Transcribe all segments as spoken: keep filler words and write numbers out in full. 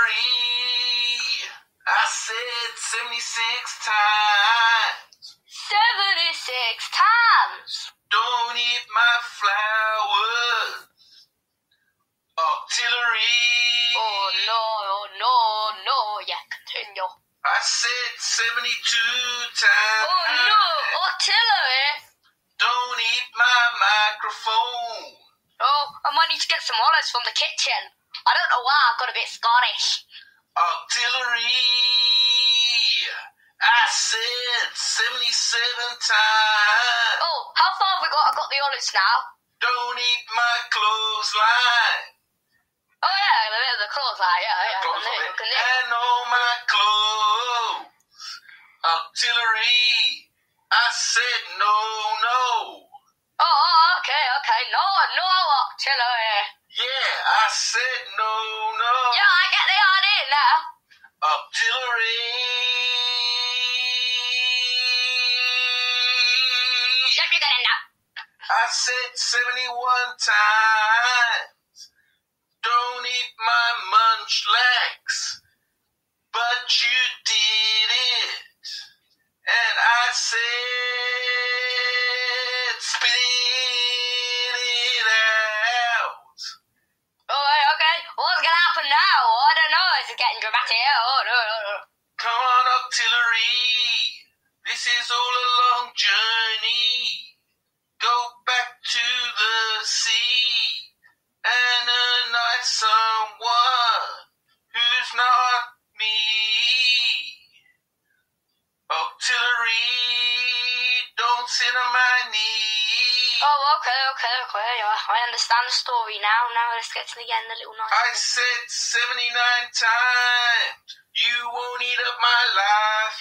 Octillery, I said seventy-six times. seventy-six times. Don't eat my flowers. Octillery. Oh no, oh no, no. Yeah, continue. I said seventy-two times. Oh no, Octillery. Don't eat my microphone. Oh, I might need to get some olives from the kitchen. I don't know why, I've got a bit Scottish. Octillery, I said seventy-seven times. Oh, how far have we got? I've got the olives now. Don't eat my clothesline. Oh yeah, the bit of the clothesline, yeah, yeah. Clothesline. Can they, And all my clothes. Octillery, I said no, no. Oh, oh, okay, okay. No, no, Octillery. Yeah, I said no, no. Yeah, I get the idea now. Octillery. Yep, you get it now. I said seventy-one times. Don't eat my munchlax. But you did it. And I said spit it out. Oh, okay. What's gonna happen now? Oh, I don't know. This is getting dramatic. Oh, no, no, no. Come on, Octillery. This is all a long journey. Go back to the sea and annoy someone who's not me. Octillery, don't sit on my knee. Oh, okay, okay, okay. I I understand the story now. Now let's get to the end, the little nice. I said seventy-nine times. You won't eat up my life,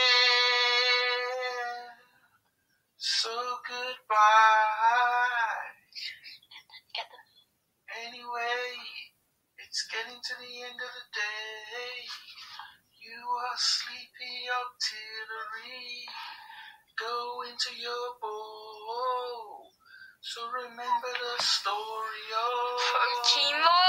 yeah. So goodbye. Get the... Anyway, it's getting to the end of the day. You are sleepy, Octillery. Go into your bowl. So remember the story of Pokemon.